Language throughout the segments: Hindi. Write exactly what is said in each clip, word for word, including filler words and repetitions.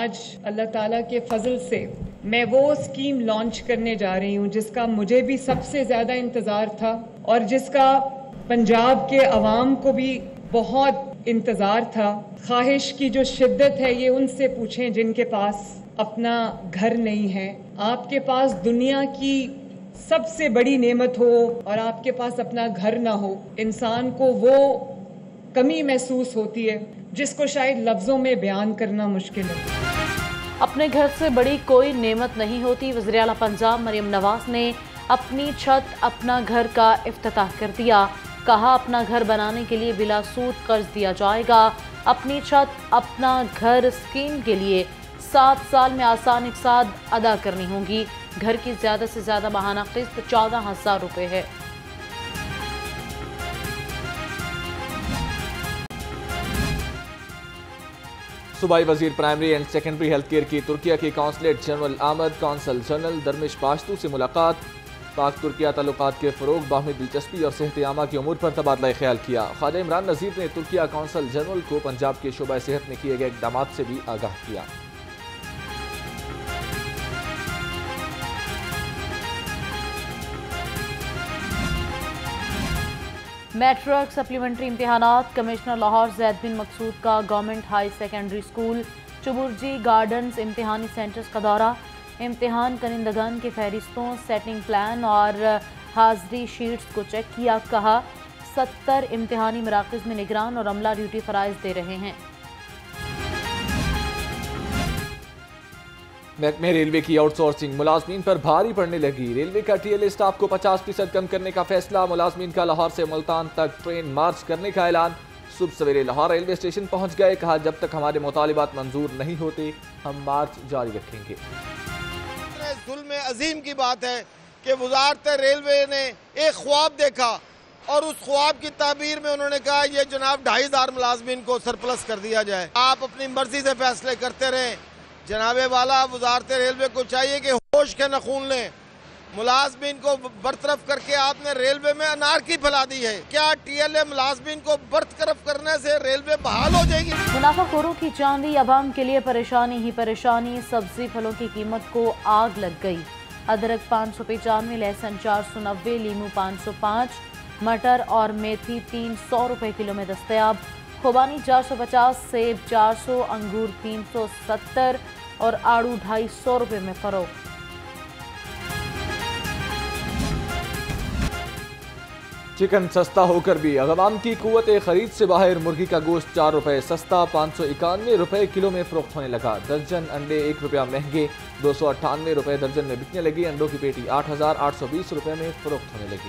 आज अल्लाह ताला के फजल से मैं वो स्कीम लॉन्च करने जा रही हूँ जिसका मुझे भी सबसे ज़्यादा इंतज़ार था और जिसका पंजाब के अवाम को भी बहुत इंतज़ार था। ख्वाहिश की जो शिद्दत है ये उनसे पूछें जिनके पास अपना घर नहीं है। आपके पास दुनिया की सबसे बड़ी नेमत हो और आपके पास अपना घर ना हो, इंसान को वो कमी महसूस होती है जिसको शायद लफ्ज़ों में बयान करना मुश्किल है। अपने घर से बड़ी कोई नेमत नहीं होती। वज़ीर आला पंजाब मरियम नवाज ने अपनी छत अपना घर का इफ्तिताह कर दिया। कहा अपना घर बनाने के लिए बिला सूद कर्ज दिया जाएगा। अपनी छत अपना घर स्कीम के लिए सात साल में आसान इकसाद अदा करनी होगी। घर की ज्यादा से ज्यादा माहाना किस्त चौदह हजार रुपये है। सूबाई वजीर primary and secondary health care की तुर्किया के कौंसलेट जनरल आमद कौंसल जनरल दरमिश पाश्तू से मुलाकात। पाक तुर्किया ताल्लुकात के फ़रोग, बाहमी दिलचस्पी और सेहत आमा के उमूर पर तबादला ख्याल किया। ख्वाजा इमरान नज़ीर ने तुर्किया कौंसल जनरल को पंजाब के शोबा सेहत में किए गए इक़दाम से भी आगाह किया। मैट्रिक सप्लीमेंट्री इम्तहानात। कमिश्नर लाहौर जैद बिन मकसूद का government high secondary school Chauburji gardens इम्तहानी सेंटर्स का दौरा। इम्तहान कनिंदगान के फहरिस्तों, सेटिंग प्लान और हाजिरी शीट्स को चेक किया। कहा सत्तर इम्तहानी मराकज़ में निगरान और अमला ड्यूटी फ़राइज़ दे रहे हैं। महकमे रेलवे की आउटसोर्सिंग मुलाजमीन पर भारी पड़ने लगी। रेलवे का टीएलए स्टाफ को पचास फीसद कम करने का फैसला। मुलाजमीन का लाहौर से मुल्तान तक ट्रेन मार्च करने का ऐलान। सुबह सवेरे लाहौर रेलवे स्टेशन पहुंच गए। कहा जब तक हमारे मुतालिबात मंजूर नहीं होते हम मार्च जारी रखेंगे। जुल्म अजीम की बात है कि वजारत रेलवे ने एक ख्वाब देखा और उस ख्वाब की ताबीर में उन्होंने कहा ये जनाब ढाई हजार मुलाजमीन को सरप्लस कर दिया जाए। आप अपनी मर्जी से फैसले करते रहें। जनाबे वाला वजारत रेलवे को चाहिए कि होश के नखून लें। मुलाजमीन को बरतरफ करके आपने रेलवे में अनारकी फैला दी है। क्या टीएलए मुलाजमीन को बरतरफ करने से रेलवे बहाल हो जाएगी? मुनाफाखोरों की चांदी, अवाम के लिए परेशानी ही परेशानी। सब्जी फलों की कीमत को आग लग गई। अदरक पाँच सौ पचानवे, लहसुन चार सौ नब्बे, लीमू पाँच सौ पाँच, मटर और मेथी तीन सौ रुपये किलो में दस्तयाब। खुबानी चार सौ पचास, सेब चार सौ, अंगूर तीन सौ सत्तर और आड़ू ढाई सौ रुपये में फरोख्त। चिकन सस्ता होकर भी अवाम की कुव्वत खरीद से बाहर। मुर्गी का गोश्त चार रुपए सस्ता पाँच सौ इक्यानवे रुपये किलो में फरोख्त होने लगा। दर्जन अंडे एक रुपया महंगे दो सौ अट्ठानवे रुपये दर्जन में बिकने लगी। अंडों की पेटी आठ हजार आठ सौ बीस रुपये में फरोख्त होने लगी।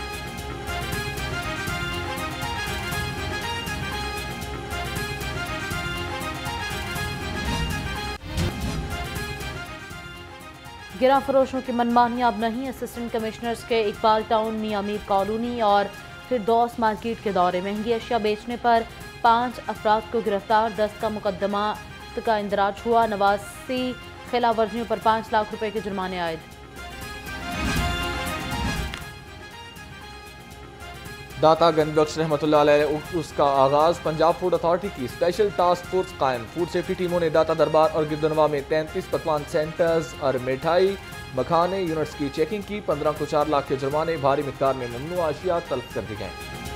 गिरा फरोशों की मनमानी अब नहीं। असिस्टेंट कमिश्नर्स के इकबाल टाउन, मियां मीर कॉलोनी और फिरदौस मार्केट के दौरे। महंगी अशिया बेचने पर पाँच अफराद को गिरफ्तार। दस का मुकदमा का इंदराज हुआ। नवासी खिलाफ वर्जियों पर पाँच लाख रुपए के जुर्माने आयद। दाता गंजबख्श रहमतुल्लाह अलैह उसका आगाज। पंजाब फूड अथॉरिटी की स्पेशल टास्क फोर्स कायम। फूड सेफ्टी टीमों ने दाता दरबार और गिरदनवा में तैंतीस पकवान सेंटर्स और मिठाई मखाने यूनिट्स की चेकिंग की। पंद्रह को चार लाख के जुर्माने, भारी मिकदार में ममनू अशिया तलब कर दी गए।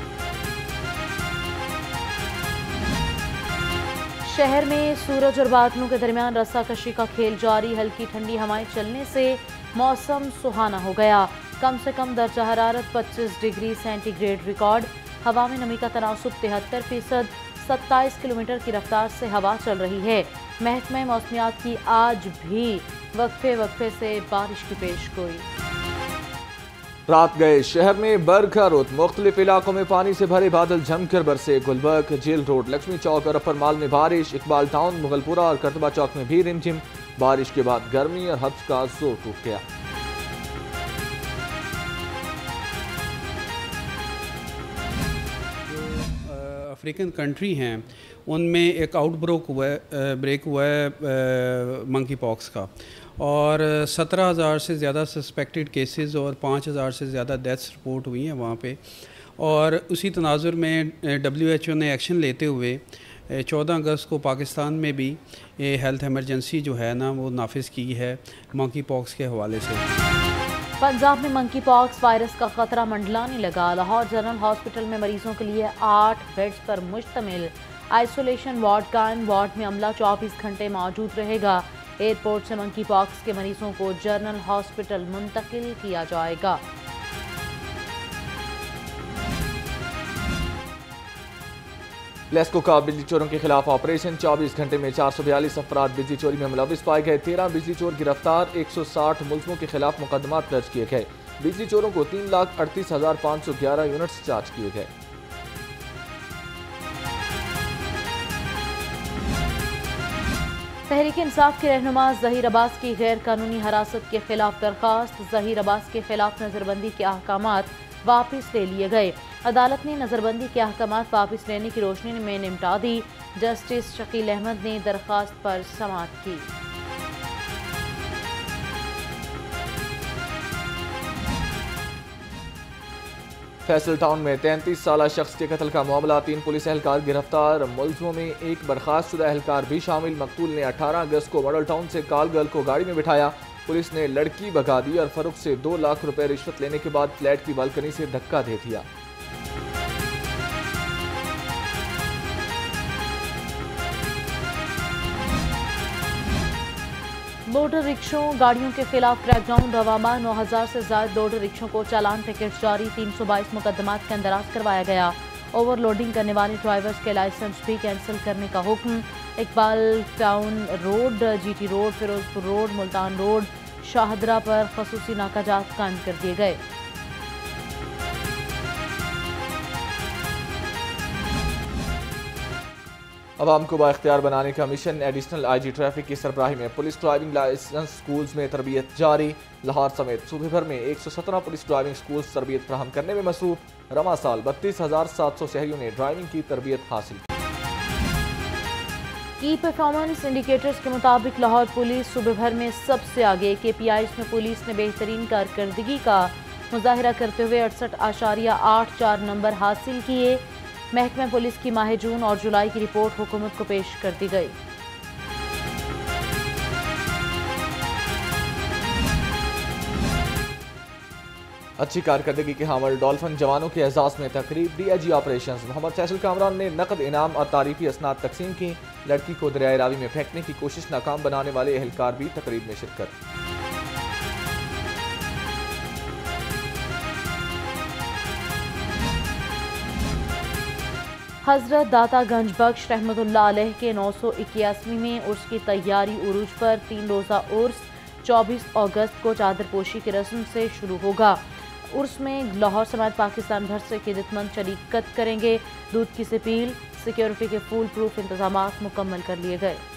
शहर में सूरज और बादलों के दरमियान रस्साकशी का खेल जारी। हल्की ठंडी हवाएं चलने से मौसम सुहाना हो गया। कम से कम दर्जा हरारत पच्चीस डिग्री सेंटीग्रेड रिकॉर्ड। हवा में नमी का तनासुब तिहत्तर फीसद। सत्ताईस किलोमीटर की रफ्तार से हवा चल रही है। महकमे मौसमियात की आज भी वक्फे वक्फे से बारिश की पेशगोई। रात गए शहर में बरखा रुत। मुख्तलिफ इलाकों में पानी से भरे बादल जमकर बरसे। गुलबर्ग, जेल रोड, लक्ष्मी चौक और अपर माल में बारिश। इकबाल टाउन, मुगलपुरा और करतबा चौक में भी रिमझिम। बारिश के बाद गर्मी और हब्स का जोर टूट गया। अफ्रीकन कंट्री हैं उनमें एक आउटब्रेक हुआ है ब्रेक हुआ है मंकी पॉक्स का और सत्रह हज़ार से ज़्यादा सस्पेक्टेड केसेस और पाँच हज़ार से ज़्यादा डेथ्स रिपोर्ट हुई हैं वहाँ पे। और उसी तनाजुर में डब्ल्यू एच ओ ने एक्शन लेते हुए चौदह अगस्त को पाकिस्तान में भी ये हेल्थ इमरजेंसी जो है ना वो नाफिज की है मंकी पॉक्स के हवाले से। पंजाब में मंकी पॉक्स वायरस का खतरा मंडलाने लगा। लाहौर जनरल हॉस्पिटल में मरीजों के लिए आठ बेड्स पर मुश्तमिल आइसोलेशन वार्ड कायम। वार्ड में अमला चौबीस घंटे मौजूद रहेगा। एयरपोर्ट से मंकी पॉक्स के मरीजों को जनरल हॉस्पिटल मुंतकिल किया जाएगा। लेस्को का बिजली चोरों के खिलाफ ऑपरेशन। चौबीस घंटे में चार सौ बयालीस अफराद बिजली चोरी में मुलविस पाए गए। तेरह बिजली चोर गिरफ्तार। एक सौ साठ मुलजमों के खिलाफ मुकदमात दर्ज किए गए। बिजली चोरों को तीन लाख अड़तीस हजार पाँच सौ ग्यारह यूनिट्स चार्ज किए गए। तहरीक इंसाफ के रहनुमा जहीर अब्बास की गैर कानूनी हिरासत के खिलाफ दरखास्त। जहीर अब्बास के खिलाफ नजरबंदी के अहकामात वापस ले लिए गए। अदालत ने नजरबंदी के अहकामात वापस लेने की रोशनी में निपटा दी। जस्टिस शकील अहमद ने दरखास्त पर समाअत की। फैसल टाउन में तैंतीस साल शख्स के कत्ल का मामला। तीन पुलिस एहलकार गिरफ्तार। मुलजमों में एक बर्खास्त शुदा एहलकार भी शामिल। मकतूल ने अठारह अगस्त को मॉडल टाउन से काल गर्ल को गाड़ी में बिठाया। पुलिस ने लड़की भगा दी और फरुख से दो लाख रुपए रिश्वत लेने के बाद फ्लैट की बालकनी से धक्का दे दिया। मोटर रिक्शों गाड़ियों के खिलाफ क्रैकडाउन। रवामा नौ हजार से ज्यादा मोटर रिक्शों को चालान टिकट जारी। तीन सौ बाईस मुकदमात का इंदराज करवाया गया। ओवरलोडिंग करने वाले ड्राइवर्स के लाइसेंस भी कैंसिल करने का हुक्म। Iqbal town road, GT road, Ferozepur road, Multan road, Shahdara पर खसूसी नाकाजात कायम कर दिए गए। अवाम को बाइख्तियार बनाने का मिशन। एडिशनल आई जी ट्रैफिक की सरबराही में पुलिस ड्राइविंग लाइसेंस स्कूल्स में तरबियत जारी। लाहौर समेत सूबे भर में एक सौ सत्रह पुलिस ड्राइविंग स्कूल्स तरबियत फराहम करने में मसरूफ। रवा साल बत्तीस हजार सात सौ शहरियों ने ड्राइविंग की तरबियत हासिल की। की परफॉर्मेंस इंडिकेटर्स के मुताबिक लाहौर पुलिस सूबे भर में सबसे आगे। के पी आई में पुलिस ने बेहतरीन कारकर्दगी का मुजाहिरा करते हुए अड़सठ आशारिया आठ चार नंबर हासिल किए। महकमा पुलिस की माह जून और जुलाई की रिपोर्ट हुकूमत को पेश कर दी गई। अच्छी कारकर्दगी के हामिल डॉल्फिन जवानों के एजाज में तकरीब। D I G operations Muhammad Faisal Kamran ने नकद इनाम और तारीफी असनाद तकसीम की। लड़की को दरियाए रावी में फेंकने की कोशिश नाकाम बनाने वाले एहलकार भी तकरीब में शिरकत। हजरत दाता गंज बख्श रहमतुल्लाह अलैह के नौ सौ इक्यासीवीं में उर्स की तैयारी उरूज पर तीन रोज़ा उर्स चौबीस अगस्त को चादर पोशी की रस्म से शुरू होगा। उर्स में लाहौर समेत पाकिस्तान भर से क़ीदतमंद शरीकत करेंगे। दूध की सपील, सिक्योरिटी के फुल प्रूफ इंतजाम मुकम्मल कर लिए गए।